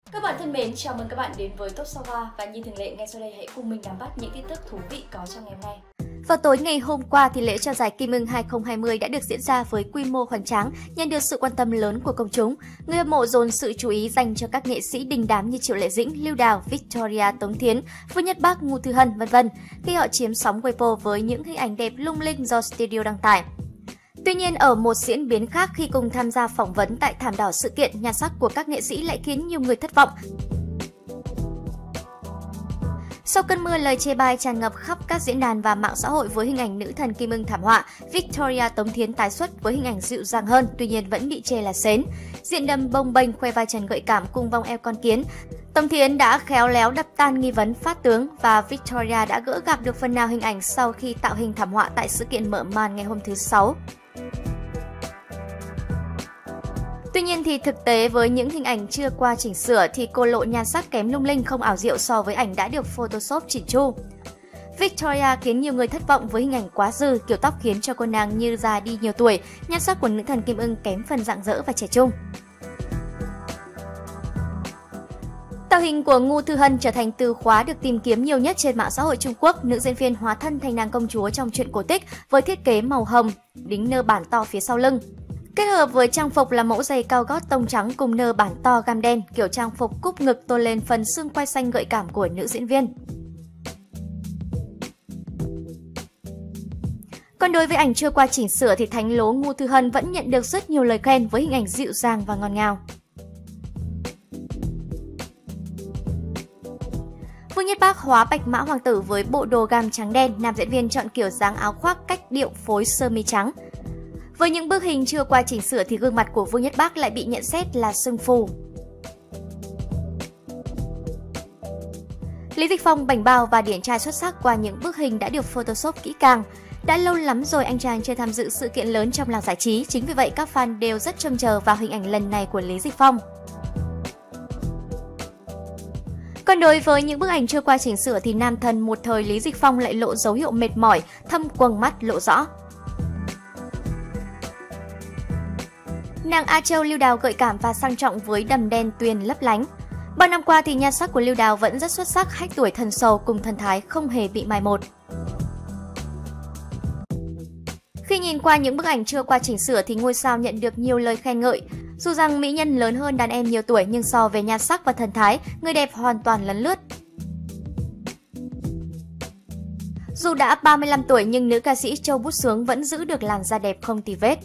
Các bạn thân mến, chào mừng các bạn đến với Top Sao Hoa và như thường lệ ngay sau đây hãy cùng mình nắm bắt những tin tức thú vị có trong ngày hôm nay. Vào tối ngày hôm qua thì lễ trao giải Kim Ưng 2020 đã được diễn ra với quy mô hoành tráng, nhận được sự quan tâm lớn của công chúng. Người hâm mộ dồn sự chú ý dành cho các nghệ sĩ đình đám như Triệu Lệ Dĩnh, Lưu Đào, Victoria, Tống Thiến, Vương Nhất Bác, Ngô Thư Hân, v.v. khi họ chiếm sóng Weibo với những hình ảnh đẹp lung linh do studio đăng tải. Tuy nhiên, ở một diễn biến khác, khi cùng tham gia phỏng vấn tại thảm đỏ sự kiện, nhan sắc của các nghệ sĩ lại khiến nhiều người thất vọng. Sau cơn mưa lời chê bai tràn ngập khắp các diễn đàn và mạng xã hội với hình ảnh nữ thần Kim Ưng thảm họa, Victoria Tống Thiến tái xuất với hình ảnh dịu dàng hơn, tuy nhiên vẫn bị chê là sến. Diện đầm bồng bềnh khoe vai trần gợi cảm cùng vòng eo con kiến. Tống Thiến đã khéo léo đập tan nghi vấn phát tướng và Victoria đã gỡ gạc được phần nào hình ảnh sau khi tạo hình thảm họa tại sự kiện mở màn ngày hôm thứ Sáu. Tuy nhiên thì thực tế với những hình ảnh chưa qua chỉnh sửa thì cô lộ nhan sắc kém lung linh không ảo diệu so với ảnh đã được Photoshop chỉnh chu. Victoria khiến nhiều người thất vọng với hình ảnh quá dư, kiểu tóc khiến cho cô nàng như già đi nhiều tuổi, nhan sắc của nữ thần Kim Ưng kém phần rạng rỡ và trẻ trung. Tạo hình của Ngô Thư Hân trở thành từ khóa được tìm kiếm nhiều nhất trên mạng xã hội Trung Quốc. Nữ diễn viên hóa thân thành nàng công chúa trong truyện cổ tích với thiết kế màu hồng, đính nơ bản to phía sau lưng. Kết hợp với trang phục là mẫu giày cao gót tông trắng cùng nơ bản to gam đen, kiểu trang phục cúp ngực tôn lên phần xương quai xanh gợi cảm của nữ diễn viên. Còn đối với ảnh chưa qua chỉnh sửa thì thánh lố Ngô Thư Hân vẫn nhận được rất nhiều lời khen với hình ảnh dịu dàng và ngọt ngào. Vương Nhất Bác hóa bạch mã hoàng tử với bộ đồ gam trắng đen, nam diễn viên chọn kiểu dáng áo khoác cách điệu phối sơ mi trắng. Với những bức hình chưa qua chỉnh sửa thì gương mặt của Vương Nhất Bác lại bị nhận xét là sưng phù. Lý Dịch Phong bảnh bao và điển trai xuất sắc qua những bức hình đã được Photoshop kỹ càng. Đã lâu lắm rồi anh chàng chưa tham dự sự kiện lớn trong làng giải trí, chính vì vậy các fan đều rất trông chờ vào hình ảnh lần này của Lý Dịch Phong. Còn đối với những bức ảnh chưa qua chỉnh sửa thì nam thần một thời Lý Dịch Phong lại lộ dấu hiệu mệt mỏi, thâm quầng mắt lộ rõ. Nàng A Châu Lưu Đào gợi cảm và sang trọng với đầm đen tuyền lấp lánh. Bao năm qua thì nhan sắc của Lưu Đào vẫn rất xuất sắc, hách tuổi thần sầu cùng thần thái không hề bị mai một. Khi nhìn qua những bức ảnh chưa qua chỉnh sửa thì ngôi sao nhận được nhiều lời khen ngợi. Dù rằng mỹ nhân lớn hơn đàn em nhiều tuổi nhưng so về nhan sắc và thần thái, người đẹp hoàn toàn lấn lướt. Dù đã 35 tuổi nhưng nữ ca sĩ Châu Bút Sướng vẫn giữ được làn da đẹp không tì vết.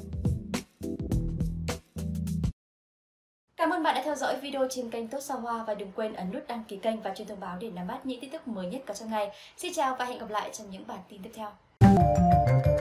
Cảm ơn bạn đã theo dõi video trên kênh Top Sao Hoa và đừng quên ấn nút đăng ký kênh và chuông thông báo để nắm bắt những tin tức mới nhất có trong ngày. Xin chào và hẹn gặp lại trong những bản tin tiếp theo.